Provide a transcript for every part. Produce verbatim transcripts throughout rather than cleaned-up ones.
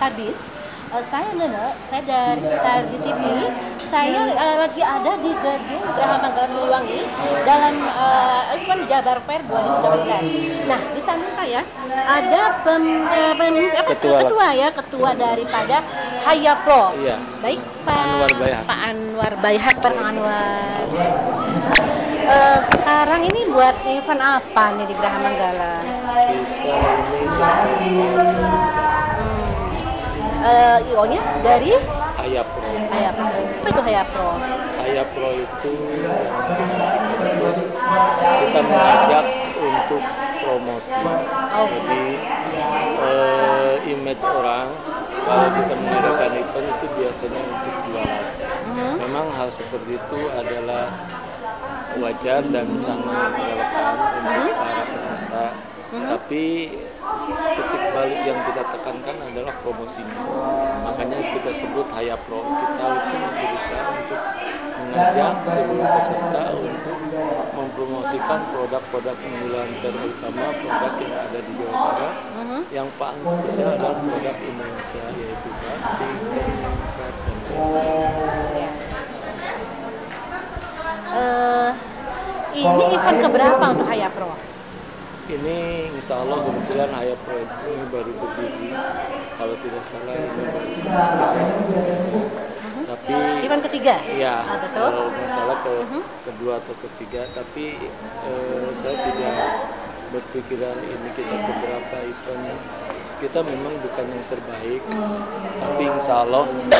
Hadis, uh, saya Nene, saya dari Star T V, saya uh, lagi ada di gedung Geraha Manggala Siliwangi dalam uh, event Jabar Fair dua ribu delapan belas. Nah, di samping saya ada pem, uh, pem, apa, ketua, ketua ya, ketua daripada Haya Pro. Iya. Baik, Pak Anwar Bayhat. Pak Anwar Bayhat, Pak Anwar. Uh, sekarang ini buat event apa nih di Geraha Manggala? Kita ini Uh, I O-nya dari Haya Pro. Haya Pro. Apa itu Haya Pro? Haya Pro itu kita mengajak untuk promosi. Oh. Jadi eh, image orang kalau kita mengadakan event itu biasanya untuk jualan. Mhm. Memang hal seperti itu adalah wajar dan sangat relevan untuk para peserta. Tapi titik balik yang kita tekankan adalah promosinya. Makanya kita sebut Haya Pro. Kita itu berusaha untuk mengajak seluruh peserta untuk mempromosikan produk-produk unggulan, terutama produk yang ada di Jawa Barat. Mhm. Yang paling spesial adalah produk Indonesia, yaitu batik, kain, dan Uh, ini event keberapa untuk Haya Pro? ini insya Allah kebetulan Haya Pro ini baru berdiri, kalau tidak salah ini baru Uh-huh. tapi Event ketiga? ya Ah, betul. kalau masalah ke Uh-huh. kedua atau ketiga, tapi eh, saya tidak berpikiran ini kita beberapa event, kita memang bukan yang terbaik, tapi insya Allah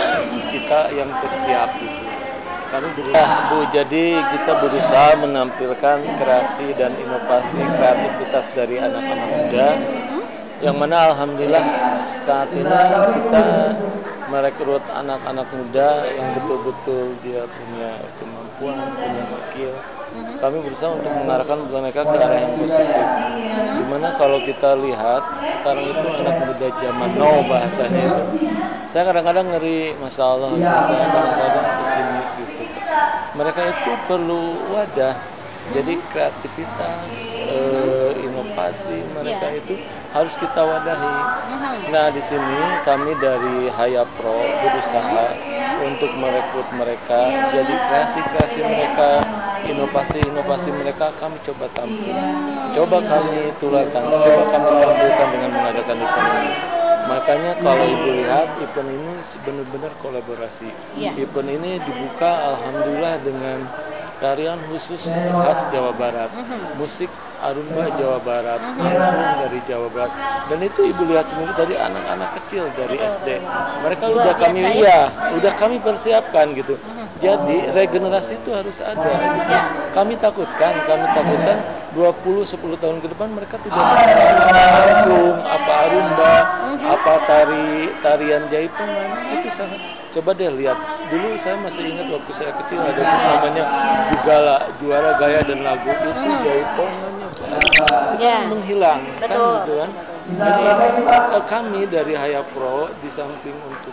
kita yang tersiap gitu. Kami berusaha, Bu, jadi kita berusaha menampilkan kreasi dan inovasi kreativitas dari anak-anak muda, yang mana alhamdulillah saat ini kita merekrut anak-anak muda yang betul-betul dia punya kemampuan, punya skill. Kami berusaha untuk mengarahkan mereka ke arah yang positif. Dimana kalau kita lihat sekarang itu anak muda zaman now bahasanya itu, saya kadang-kadang ngeri, masya Allah, saya kadang-kadang pesimis gitu. Mereka itu perlu wadah, jadi kreativitas, eh, inovasi mereka Yeah. itu harus kita wadahi. Nah, di sini kami dari Haya Pro berusaha untuk merekrut mereka, jadi kreasi-kreasi mereka, inovasi-inovasi mereka kami coba tampil, coba kami tularkan, coba kami tampilkan dengan mengadakan event ini. Makanya kalau Ibu lihat event ini benar-benar kolaborasi. Iya. Event ini dibuka alhamdulillah dengan tarian khusus khas Jawa Barat, musik Arumba Jawa Barat, angklung dari Jawa Barat, dan itu Ibu lihat sendiri tadi anak-anak kecil dari S D, mereka Luar udah kami biasa, iya, udah kami persiapkan gitu. Jadi regenerasi itu harus ada. Gitu. Kami takutkan, kami takutkan dua puluh sepuluh tahun ke depan mereka tidak mengenal angklung, apa Arumba, apa tari tarian Jaipongan, itu sangat. Coba deh lihat, dulu saya masih ingat waktu saya kecil ada tuh namanya Jugala, Juara Gaya dan Lagu, itu Jaipongannya sekarang Yeah. menghilang, kan Betul. gitu kan. Jadi eh, kami dari Haya Pro di samping untuk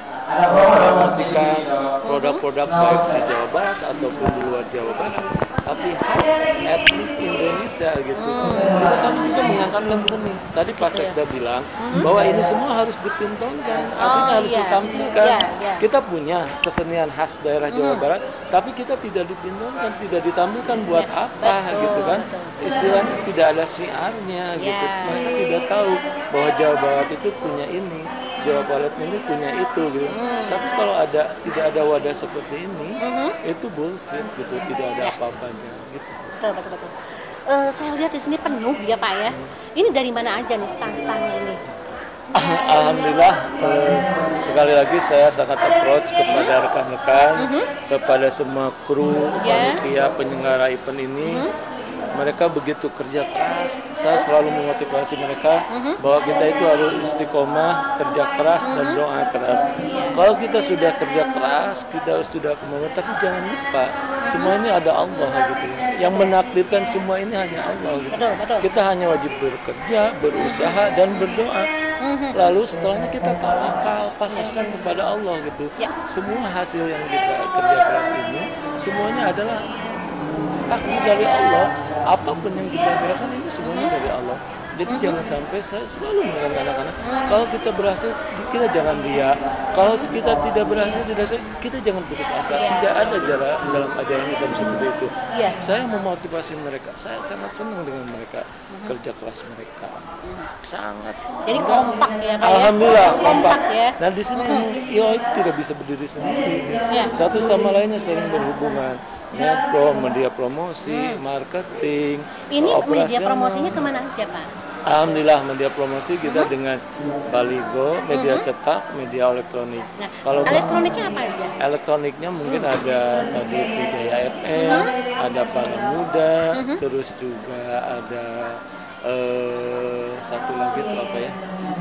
mempromosikan produk-produk baik di Jawa Barat ataupun di luar Jawa Barat, tapi khas etnik Indonesia gitu. Kita kami juga mengangkatkan seni. Tadi Pak Sekda bilang bahwa ini semua harus dipintonkan, artinya Oh, harus iya. ditampilkan. Iya, iya. Kita punya kesenian khas daerah Jawa Barat, tapi kita tidak dipintonkan, tidak ditampilkan buat Iya, apa betul, gitu kan? betul. Istilahnya tidak ada siarnya gitu. Iya. Mereka tidak tahu bahwa Jawa Barat itu punya ini. Jawa Barat ini punya itu gitu. Tapi kalau ada tidak ada wadah seperti ini, itu bullshit gitu, tidak ada apa-apanya gitu. Betul, betul, betul. Eh, saya lihat di sini penuh ya Pak ya. Ini dari mana aja nih stand-standnya ini? Alhamdulillah, eh, sekali lagi saya sangat approach kepada rekan-rekan, kepada semua kru, Ya. panitia, penyelenggara event ini. Mereka begitu kerja keras, saya selalu memotivasi mereka bahwa kita itu harus istiqomah, kerja keras dan doa keras. Kalau kita sudah kerja keras, kita sudah kemana, tapi jangan lupa semuanya ada Allah gitu. Yang menakdirkan semua ini hanya Allah gitu. Betul, betul. Kita hanya wajib bekerja, berusaha dan berdoa. Lalu setelahnya kita tawakal, pasrahkan kepada Allah gitu. Ya. Semua hasil yang kita kerja keras ini semuanya adalah takdir dari Allah. Apapun yang kita gerakan ini semuanya dari Allah. Jadi mm-hmm. jangan sampai saya selalu menekan anak-anak, mm-hmm. kalau kita berhasil, kita jangan riak. Kalau kita tidak berhasil, tidak kita jangan putus asa. Yeah. Tidak ada jarak dalam ajaran Islam seperti itu. Yeah. Saya memotivasi mereka. Saya sangat senang dengan mereka, mm-hmm. kerja keras mereka. Mm-hmm. Sangat. Jadi kompak ya, Pak. Alhamdulillah ya? kompak. kompak ya. Nah di sini mm-hmm. ya itu tidak bisa berdiri sendiri. Yeah. Satu sama lainnya saling berhubungan. Metro, media promosi, hmm. marketing. Ini media promosinya kemana aja, Pak? Alhamdulillah media promosi kita hmm. dengan baligo, media hmm. cetak, media elektronik. Nah, kalau elektroniknya apa aja? Elektroniknya mungkin hmm. ada tadi Trijaya F M, hmm. ada Para Muda, hmm. terus juga ada uh, satu lagi itu apa ya?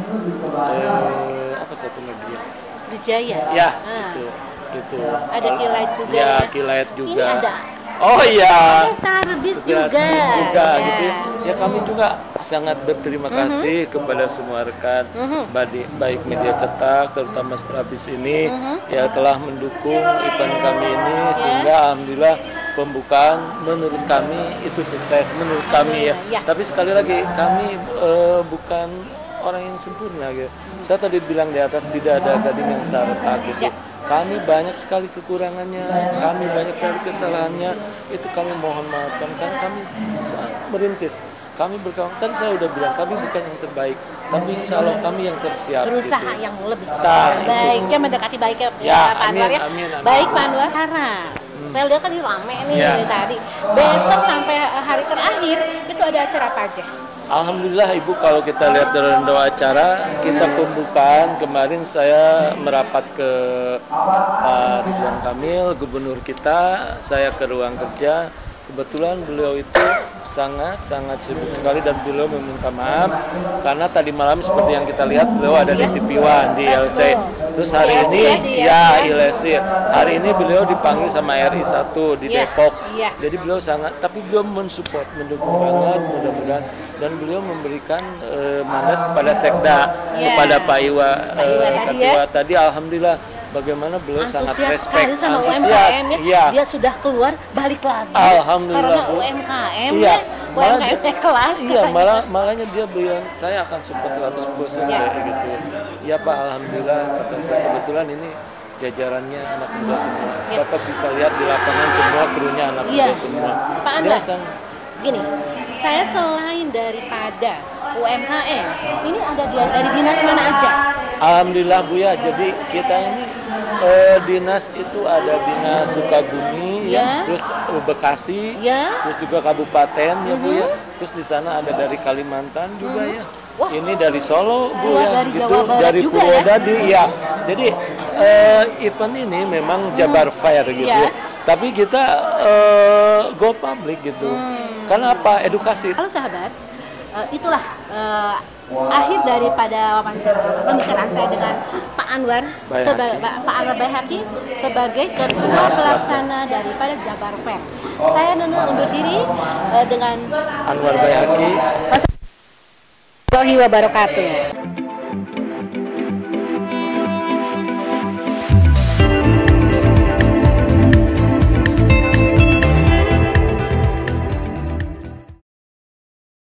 Uh, apa satu lagi ya? Trijaya. Ya, ah. itu. Gitu. Ada Kilat juga ya, ya? Kilat juga. Ini ada. Oh iya. Starbis juga. juga ya. Gitu ya. Ya kami juga sangat berterima kasih mm-hmm. kepada semua rekan mm-hmm. baik media cetak terutama Starbis ini mm-hmm. ya telah mendukung event kami ini yeah. sehingga alhamdulillah pembukaan menurut kami itu sukses menurut kami ya. ya. Tapi sekali lagi kami uh, bukan orang yang sempurna gitu. Mm-hmm. Saya tadi bilang di atas tidak ada gading yang tak retak gitu. Ya. Kami banyak sekali kekurangannya, kami banyak sekali kesalahannya, itu kami mohon maafkan karena kami merintis, kami berkawan. Tadi saya udah bilang kami bukan yang terbaik, tapi insya Allah kami yang tersiap. Berusaha gitu. yang lebih nah, baiknya mendekati baiknya ya, ya Pak Anwar ya. Amin, amin. Baik Pak Anwar, harap. Hmm. Saya lihat kan ini rame nih ya. dari tadi. Besok sampai hari terakhir itu ada acara apa aja? Alhamdulillah Ibu, kalau kita lihat dalam doa acara kita pembukaan kemarin saya merapat ke Pak Ridwan Kamil, gubernur kita, saya ke ruang kerja. Kebetulan beliau itu sangat-sangat sibuk sekali dan beliau meminta maaf karena tadi malam seperti yang kita lihat beliau ada di T V One di L C. Terus hari ini ya I L S I. Hari ini beliau dipanggil sama R I satu di Depok. Jadi beliau sangat, tapi beliau mensupport, mendukung banget mudah-mudahan dan beliau memberikan uh, mandat kepada Sekda kepada Pak Iwa, uh, Ketua tadi alhamdulillah. Bagaimana beliau antusias sangat respect sama antusias. U M K M ya. ya. Dia sudah keluar balik lagi. Alhamdulillah. Karena U M K M iya. ya. U M K M naik kelas. Iya, malah malahnya dia bilang saya akan support seratus persen ya. kayak gitu. Ya Pak, alhamdulillah kata saya kebetulan ini jajarannya anak muda semua. Ya. Bapak bisa lihat di lapangan semua krunya anak ya. muda semua. Pak Anwar, gini, saya selain daripada U M K M, ini ada dari dinas mana aja? Alhamdulillah Bu ya, jadi kita ini eh, dinas itu ada dinas Sukabumi ya, ya terus Bekasi, ya. terus juga kabupaten ya Bu ya, terus di sana ada dari Kalimantan juga ya. Wah. Ini dari Solo Bu ya, dari gitu Jawa Barat dari juga Purwodadi ya. ya. Jadi eh, event ini memang Jabar Fair gitu. Ya. Tapi kita uh, go public gitu. Hmm. Karena apa? Edukasi. Halo sahabat, uh, itulah uh, akhir daripada wawancara pembicaraan saya dengan Pak Anwar seba- Pak Anwar Baihaqi sebagai ketua pelaksana daripada Jabar Fair. Saya Nunu undur diri uh, dengan Anwar Baihaqi. Wassalamualaikum warahmatullahi wabarakatuh.